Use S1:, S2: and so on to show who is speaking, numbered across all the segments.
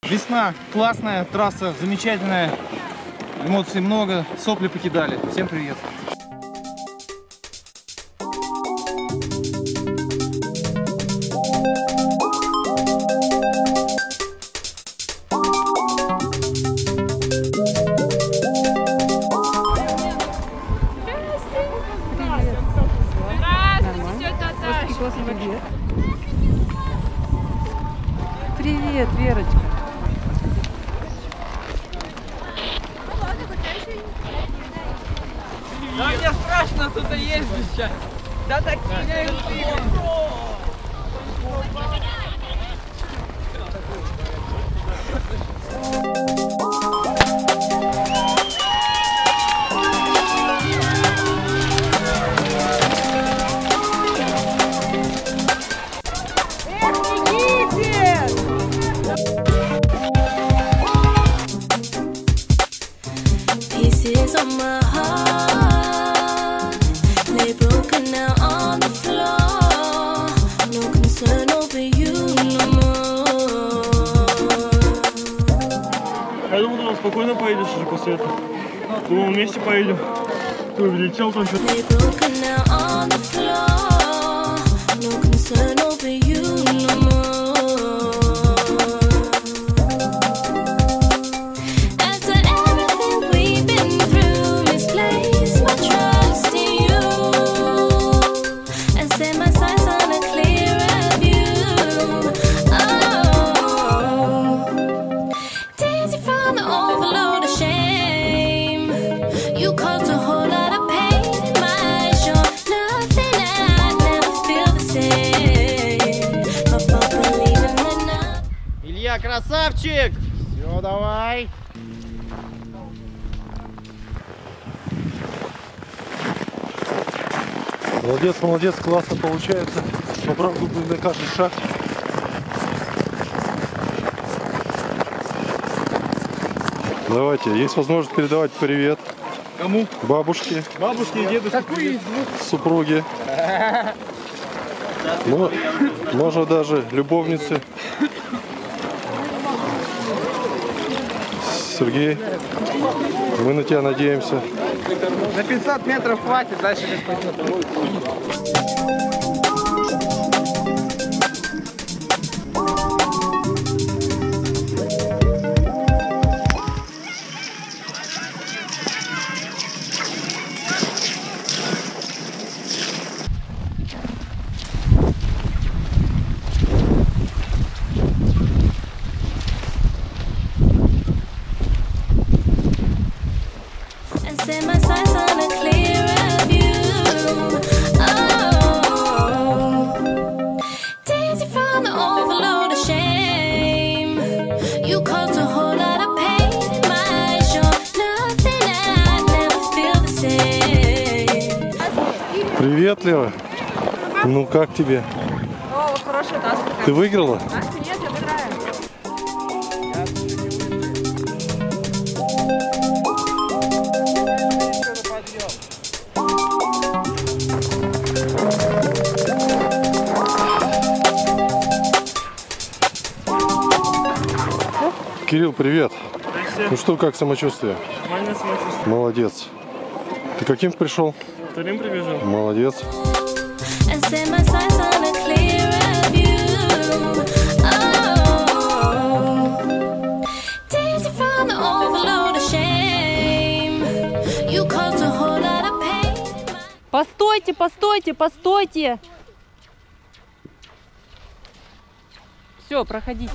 S1: Весна, классная, трасса замечательная, эмоций много, сопли покидали. Всем привет!
S2: Привет, Верочка.
S3: Да мне страшно тут ездить сейчас. Да так меня и
S4: Я думал, ты спокойно поедешь уже после этого. Думал, вместе поедем. Ты улетел там что-то.
S1: Илья, красавчик! Все, давай!
S5: Молодец, молодец, классно получается. Поправку на каждый шаг. Давайте, есть возможность передавать привет.
S1: Кому?
S5: Бабушке.
S1: Бабушке и дедушке. Какой?
S5: Супруге. Ну, можно даже любовнице. Сергей, мы на тебя надеемся.
S1: На 500 метров хватит, дальше как пойдет.
S5: Привет, Лера. Ну как тебе?
S2: О, хорошая таска.
S5: Ты выиграла?
S2: Нет, я выиграю.
S5: Кирилл, привет. Ну что, как самочувствие?
S4: Нормальное самочувствие.
S5: Молодец. Ты каким пришел?
S4: Вторым прибежал.
S5: Молодец.
S2: Постойте, постойте, постойте. Все, проходите.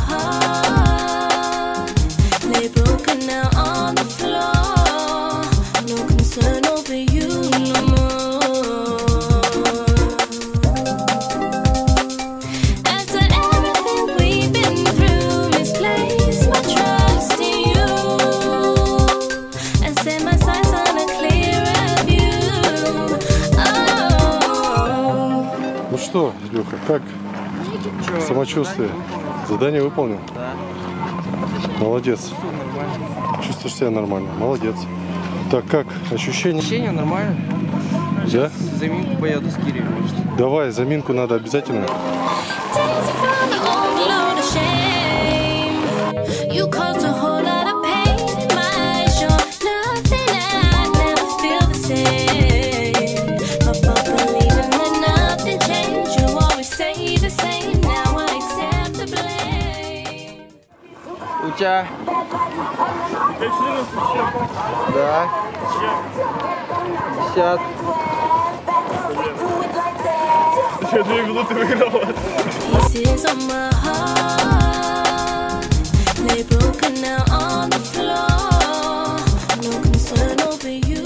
S5: Ну что, Илюха, как самочувствие? Задание выполнил?
S1: Да.
S5: Молодец. Чувствуешь себя нормально? Молодец. Так, как ощущения?
S1: Ощущение нормально.
S5: Да?
S1: Заминку поеду с Кириллом, может.
S5: Давай, заминку надо обязательно.
S6: You caused a whole lot of pain in my eyes. You're nothing and I never feel the same. But both believing that nothing changed. You always say the same. Now I accept the blame.
S1: У тебя?
S4: Я 14 сейчас.
S1: Да. 50.
S4: Я 2 минуты выиграла.
S6: Pieces of my heart lay broken now on the floor. No concern over you.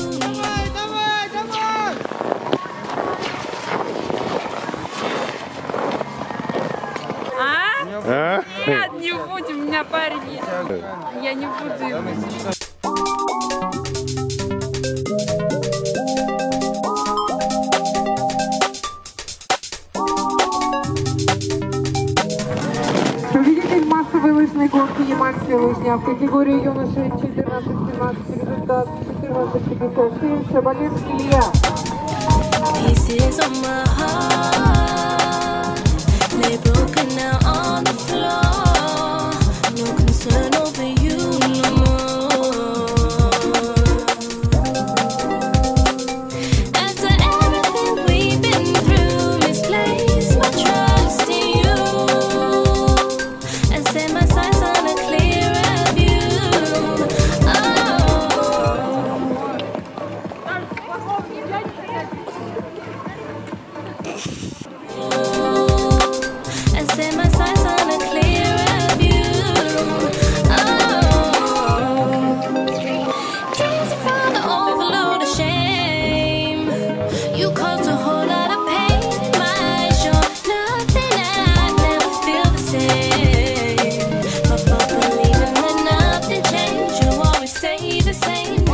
S5: А?
S2: Нет, не будем, у меня парень есть. Я не буду его.
S7: Победитель массовой лыжной гонки «Ямальская лыжня» в категории юношей 14-17, результат 14-57, Шабалев Илья.
S6: Pieces of my heart lay broken now on the floor. No concern over you no more. After everything we've been through, misplaced my trust in you and set my sights on a clearer view. And set my sights on a clearer view. Dancing from the overload of shame. You caused a whole lot of pain in my eyes. You're nothing and I never feel the same. But both believing that nothing changed. You always say the same.